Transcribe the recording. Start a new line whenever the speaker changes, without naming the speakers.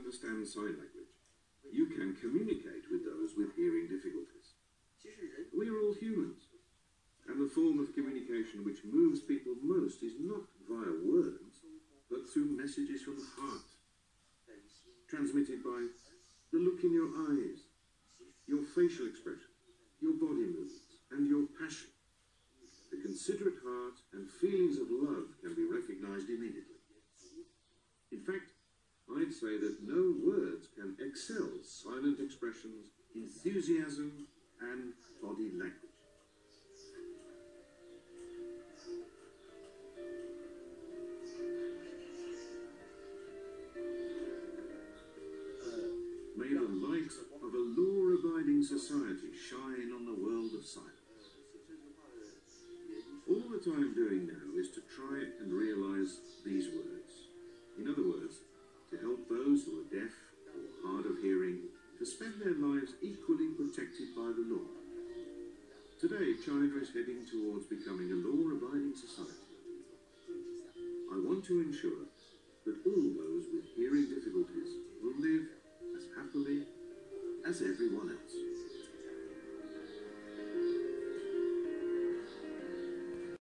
understand sign language. You can communicate with those with hearing difficulties. We are all humans, and the form of communication which moves people most is not via words, but through messages from the heart, transmitted by the look in your eyes, your facial expression, your body movements, and your passion. The considerate heart and feelings of love can be recognized immediately. In fact, I'd say that no words can excel silent expressions, enthusiasm, and body language. May the light of a law-abiding society shine on the world of silence. All that I'm doing now is to try and realize these words. In other words, to help those who are deaf or hard of hearing to spend their lives equally protected by the law. Today, China is heading towards becoming a law-abiding society. I want to ensure that all those with hearing difficulties will live as happily as everyone else.